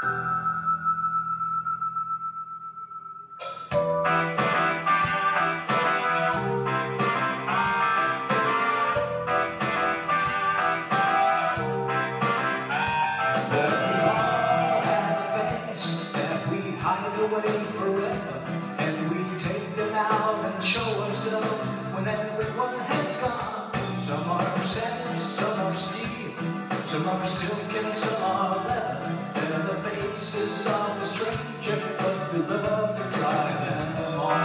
Away forever, and we take them out and show ourselves when everyone has gone. Some are sand, some are steel, some are silk and some are leather. They're the faces of a stranger, but we love to try them on.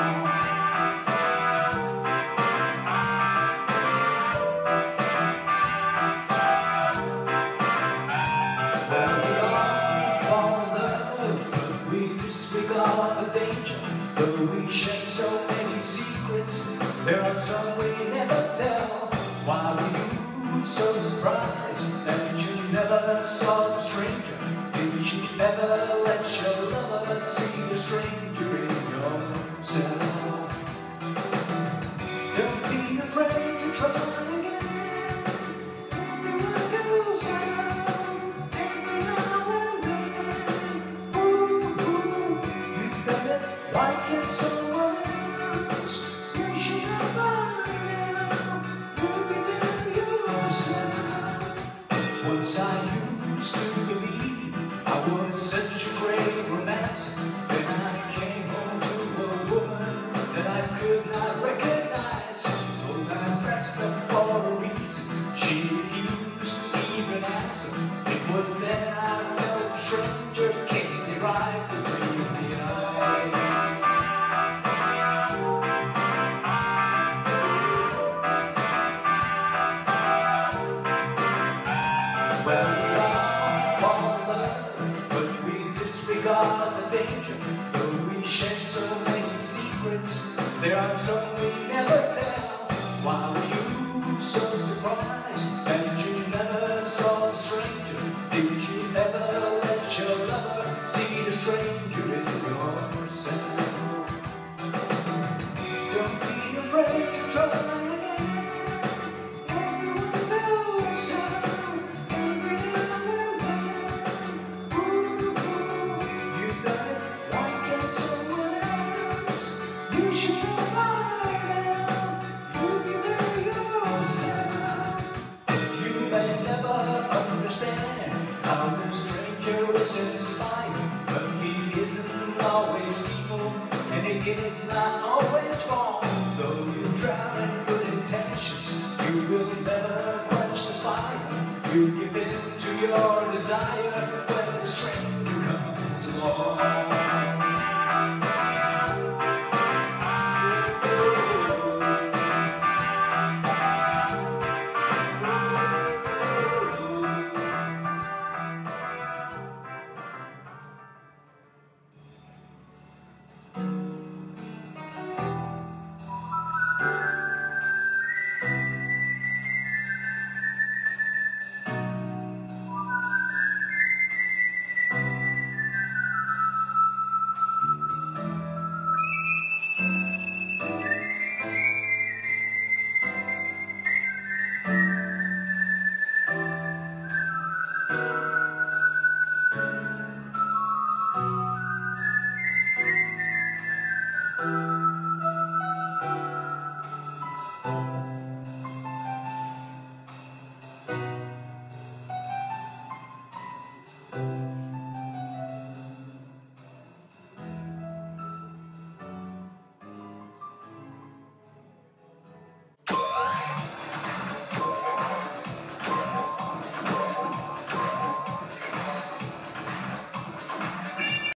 Disregard the danger, though we share so many secrets. There are some we never tell. Why were you so surprised that you never saw the stranger? Did you ever let your lover see the stranger in yourself? Don't be afraid to try again. Everyone goes out. Why can't someone else? You should have by now. You'll be there yourself. Once I used to believe I was such a great romancer. Then I came home to a woman that I could not recognize. Oh, I pressed her for a reason. She refused to even answer. It was then I felt a stranger came me right between the eyes. Well, we all fall in love, but we disregard the danger. Though we share so many secrets, there are some we never tell. Why were you so surprised that you never saw the stranger? Did you ever let your lover see the stranger in yourself? Don't be afraid to try again. Everyone knows how. You should know by now. You'll be there yourself. You may never understand how the stranger is inspired, but he isn't always evil, and he is not always wrong. Though you drown in good intentions, you will never quench the fire. You give in to your desire when the stranger comes along.